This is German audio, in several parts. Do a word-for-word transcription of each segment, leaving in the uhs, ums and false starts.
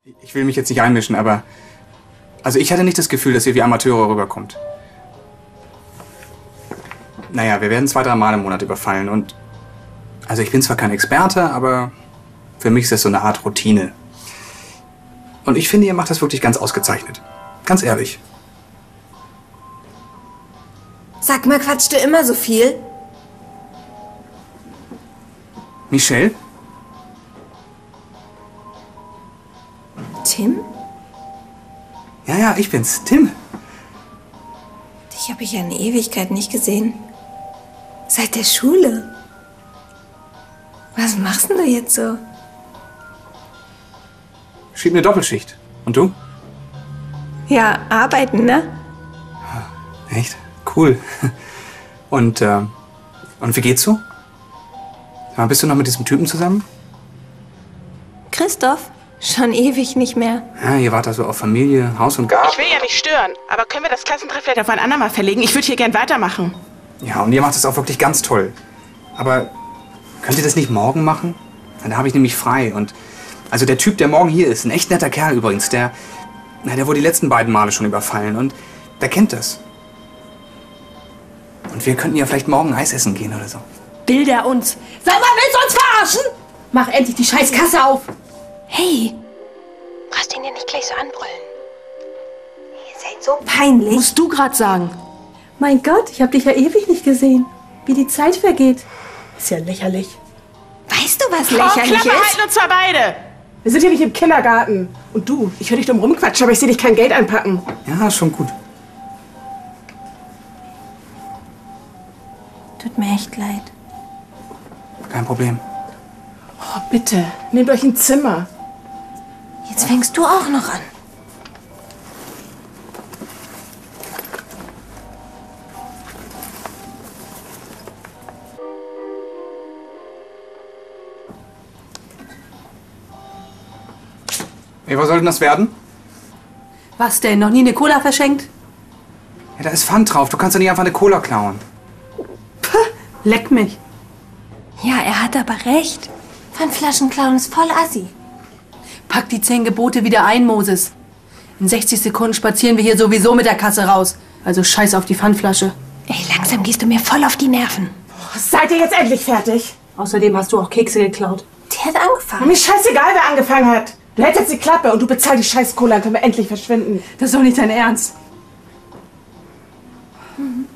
Ich will mich jetzt nicht einmischen, aber... Also ich hatte nicht das Gefühl, dass ihr wie Amateure rüberkommt. Naja, wir werden zwei, drei Mal im Monat überfallen und... Also ich bin zwar kein Experte, aber für mich ist das so eine Art Routine. Und ich finde, ihr macht das wirklich ganz ausgezeichnet. Ganz ehrlich. Sag mal, quatschst du immer so viel? Michelle? Tim? Ja, ja, ich bin's. Tim. Dich habe ich ja eine Ewigkeit nicht gesehen. Seit der Schule. Was machst denn du jetzt so? Schieb eine Doppelschicht. Und du? Ja, arbeiten, ne? Echt? Cool. Und, äh, und wie geht's so? Bist du noch mit diesem Typen zusammen? Christoph? Schon ewig nicht mehr. Ja, ihr wart also auf Familie, Haus und Garten. Ich will ja nicht stören, aber können wir das Klassentreffen vielleicht auf ein andermal verlegen? Ich würde hier gern weitermachen. Ja, und ihr macht es auch wirklich ganz toll. Aber könnt ihr das nicht morgen machen? Da habe ich nämlich frei. Und also der Typ, der morgen hier ist, ein echt netter Kerl übrigens, der, na, der wurde die letzten beiden Male schon überfallen und der kennt das. Und wir könnten ja vielleicht morgen Eis essen gehen oder so. Will der uns? Sag mal, willst du uns verarschen? Mach endlich die scheiß Kasse auf. Hey, Brauchst du ihn ja nicht gleich so anbrüllen. ihr seid so peinlich. Musst du grad sagen. Mein Gott, ich hab dich ja ewig nicht gesehen. Wie die Zeit vergeht. Ist ja lächerlich. Weißt du, was Oh, lächerlich Klappe ist? halten uns zwar beide. Wir sind hier nicht im Kindergarten. Und du, ich höre dich dumm rumquatschen, aber ich sehe dich kein Geld einpacken. Ja, ist schon gut. Tut mir echt leid. Kein Problem. Oh, bitte, nehmt euch ein Zimmer. Jetzt fängst du auch noch an. Ey, was soll denn das werden? Was denn? Noch nie eine Cola verschenkt? Ja, da ist Pfand drauf. Du kannst doch nicht einfach eine Cola klauen. Puh, leck mich. Ja, er hat aber recht. Pfandflaschen klauen ist voll assi. Pack die zehn Gebote wieder ein, Moses. In sechzig Sekunden spazieren wir hier sowieso mit der Kasse raus. Also scheiß auf die Pfandflasche. Ey, langsam gehst du mir voll auf die Nerven. Seid ihr jetzt endlich fertig? Außerdem hast du auch Kekse geklaut. Der hat angefangen. Mir ist scheißegal, wer angefangen hat. Du hältst jetzt die Klappe und du bezahlst die scheiß Cola, dann können wir endlich verschwinden. Das ist doch nicht dein Ernst. Mhm.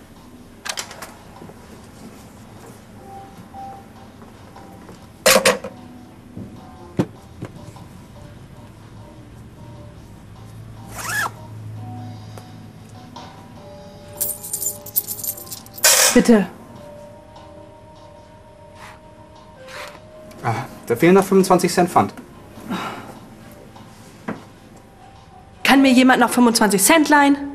Bitte. Ah, da fehlen noch fünfundzwanzig Cent Pfand. Kann mir jemand noch fünfundzwanzig Cent leihen?